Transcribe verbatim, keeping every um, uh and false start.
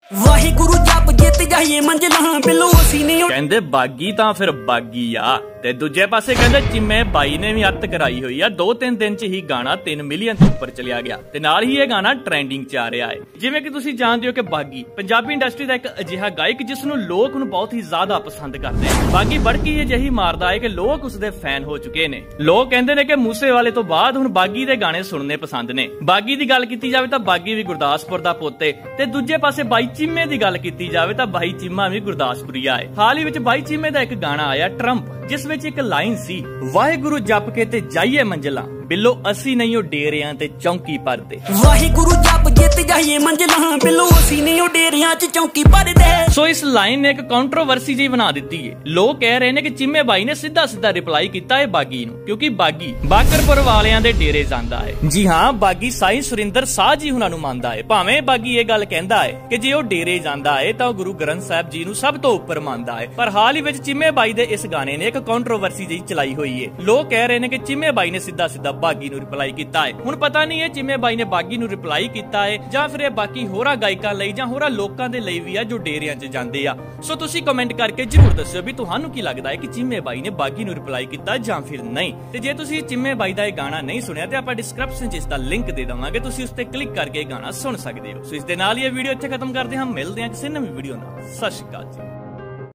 ਵਾਹਿਗੁਰੂ ਜਪ ਜਿੱਤ ਜਾਈਏ ਮੰਜ਼ਿਲਾਂ ਬਿੱਲੋ ਅਸੀਂ ਨਹੀਂ। ਕਹਿੰਦੇ ਬਾਗੀ ਤਾਂ ਫਿਰ ਬਾਗੀ ਆ। ਤੇ ਦੂਜੇ ਪਾਸੇ ਕਹਿੰਦੇ ਚਿੰਮੇ ਬਾਈ ਨੇ ਵੀ ਅੱਤ ਕਰਾਈ ਹੋਈ ਆ। ਦੋ ਤਿੰਨ ਦਿਨ ਚ ਹੀ ਗਾਣਾ ਤਿੰਨ ਮਿਲੀਅਨ ਤੋਂ ਉੱਪਰ ਚਲਿਆ ਗਿਆ ਤੇ ਨਾਲ ਹੀ ਇਹ ਗਾਣਾ ਟ੍ਰੈਂਡਿੰਗ ਚ ਆ ਰਿਹਾ ਹੈ। ਜਿਵੇਂ ਕਿ ਤੁਸੀਂ ਜਾਣਦੇ ਹੋ ਕਿ ਬਾਗੀ ਪੰਜਾਬੀ ਇੰਡਸਟਰੀ ਦਾ ਇੱਕ ਅਜਿਹਾ ਗਾਇਕ ਜਿਸ ਨੂੰ ਲੋਕ ਹੁਣ ਬਹੁਤ ਹੀ ਜ਼ਿਆਦਾ ਪਸੰਦ ਕਰਦੇ ਹਨ। ਬਾਗੀ ਬੜਕੀ ਅਜਿਹੀ ਮਾਰਦਾ ਹੈ ਕਿ ਲੋਕ ਉਸਦੇ ਫੈਨ ਹੋ ਚੁੱਕੇ ਨੇ। ਲੋਕ ਕਹਿੰਦੇ ਨੇ ਕਿ ਮੂਸੇਵਾਲੇ ਤੋਂ ਬਾਅਦ ਹੁਣ ਬਾਗੀ ਦੇ ਗਾਣੇ ਸੁਣਨੇ ਪਸੰਦ ਨੇ। ਬਾਗੀ ਦੀ ਗੱਲ ਕੀਤੀ ਜਾਵੇ ਤਾਂ ਬਾਗੀ ਵੀ ਗੁਰਦਾਸਪੁਰ ਦਾ ਪੁੱਤ ਹੈ ਤੇ ਦੂਜੇ ਪਾਸੇ ਬਾਈ ਚਿੰਮੇ ਦੀ ਗੱਲ ਕੀਤੀ ਜਾਵੇ ਤਾਂ ਬਾਈ ਚਿੰਮਾ ਵੀ ਗੁਰਦਾਸਪੁਰੀਆ ਹੈ। ਹਾਲ ਹੀ ਵਿੱਚ ਬਾਈ ਚਿੰਮੇ ਦਾ ਇੱਕ ਗਾਣਾ ਆਇਆ ਟਰੰਪ, ਜਿਸ ਵਿੱਚ ਇੱਕ ਲਾਈਨ ਸੀ ਵਾਹਿਗੁਰੂ ਜਪ ਕੇ ਤੇ ਜਾਈਏ ਮੰਜ਼ਿਲਾਂ ਬਿੱਲੋ ਅਸੀਂ ਨਹੀਂ ਉਹ ਡੇਰਿਆਂ ਤੇ ਚੌਂਕੀ ਭਰਦੇ। ਵਾਹਿਗੁਰੂ ਜਪ ਜਿੱਤ ਜਾਈਏ ਮੰਜ਼ਿਲਾਂ ਬਿੱਲੋ ਅਸੀਂ ਨਹੀਂ ਉਹ ਡੇਰਿਆਂ 'ਚ ਚੌਂਕੀ ਭਰਦੇ। ਸੋ ਇਸ ਲਾਈਨ ਨੇ ਇੱਕ ਕੰਟਰੋਵਰਸੀ ਜਿਹੀ ਬਣਾ ਦਿੱਤੀ ਹੈ। ਲੋਕ ਕਹਿ ਰਹੇ ਨੇ ਕਿ ਚਿੰਮੇ ਬਾਈ ਨੇ ਸਿੱਧਾ ਸਿੱਧਾ ਰਿਪਲਾਈ ਕੀਤਾ ਹੈ ਬਾਗੀ ਨੂੰ, ਕਿਉਂਕਿ ਬਾਗੀ ਬਾਕਰਪੁਰ ਵਾਲਿਆਂ ਦੇ ਡੇਰੇ ਜਾਂਦਾ ਹੈ। ਜੀ ਹਾਂ, ਬਾਗੀ ਸਾਈਂ ਸੁਰਿੰਦਰ ਸਾਹ ਜੀ ਉਹਨਾਂ ਨੂੰ ਮੰਨਦਾ ਹੈ। ਭਾਵੇਂ ਬਾਗੀ ਇਹ ਗੱਲ ਕਹਿੰਦਾ ਹੈ ਕਿ ਜੇ ਉਹ ਡੇਰੇ ਜਾਂਦਾ ਹੈ ਤਾਂ ਉਹ ਗੁਰੂ ਗ੍ਰੰਥ ਸਾਹਿਬ ਜੀ ਨੂੰ ਸਭ ਤੋਂ ਉੱਪਰ ਮੰਨਦਾ ਹੈ। ਪਰ ਹਾਲ ਹੀ ਵਿੱਚ ਚਿੰਮੇ ਬਾਈ ਦੇ ਇਸ ਗਾਣੇ ਨੇ ਇੱਕ ਕੰਟਰੋਵਰਸੀ ਜਿਹੀ ਚਲਾਈ ਹੋਈ ਹੈ। ਲੋਕ ਕਹਿ ਰਹੇ ਨੇ ਕਿ ਚਿੰਮੇ ਬਾਈ ਨੇ ਸਿੱਧਾ ਸਿੱਧਾ ਬਾਗੀ ਨੂੰ ਰਿਪਲਾਈ ਕੀਤਾ ਹੈ। ਹੁਣ ਪਤਾ ਨਹੀਂ ਇਹ ਚਿੰਮੇ ਬਾਈ ਨੇ ਬਾਗੀ ਨੂੰ ਰਿਪਲਾਈ ਕੀਤਾ ਹੈ ਜਾਂ ਫਿਰ ਇਹ ਬਾਕੀ ਹੋਰਾਂ ਗਾਇਕਾਂ ਲਈ ਜਾਂ ਹੋਰਾਂ ਲੋਕਾਂ ਦੇ ਲਈ ਵੀ ਆ ਜੋ ਡੇਰਿਆਂ 'ਚ ਜਾਂਦੇ ਆ। ਸੋ ਤੁਸੀਂ ਕਮੈਂਟ ਕਰਕੇ ਜਰੂਰ ਦੱਸਿਓ ਵੀ ਤੁਹਾਨੂੰ ਕੀ ਲੱਗਦਾ ਹੈ ਕਿ ਚਿੰਮੇ ਬਾਈ ਨੇ ਬਾਗੀ ਨੂੰ ਰਿਪਲਾਈ ਕੀਤਾ ਜਾਂ ਫਿਰ ਨਹੀਂ। ਤੇ ਜੇ ਤੁਸੀਂ ਚਿੰਮੇ ਬਾਈ ਦਾ ਇਹ ਗਾਣਾ ਨਹੀਂ ਸੁਣਿਆ ਤੇ ਆਪਾਂ ਡਿਸਕ੍ਰਿਪਸ਼ਨ 'ਚ ਇਸ ਦਾ ਲਿੰਕ ਦੇ ਦੇਵਾਂਗੇ, ਤੁਸੀਂ ਉਸ ਤੇ ਕਲਿੱਕ ਕਰਕੇ ਇਹ ਗਾਣਾ ਸੁਣ ਸਕਦੇ ਹੋ। ਸੋ ਇਸ ਦੇ ਨਾਲ ਹੀ ਇਹ ਵੀਡੀਓ ਇੱਥੇ ਖਤਮ ਕਰਦੇ ਹਾਂ। ਮਿਲਦੇ ਹਾਂ ਕਿਸੇ ਨਵੀਂ ਵੀਡੀਓ ਨਾਲ। ਸਤਿ ਸ਼੍ਰੀ ਅਕਾਲ ਜੀ।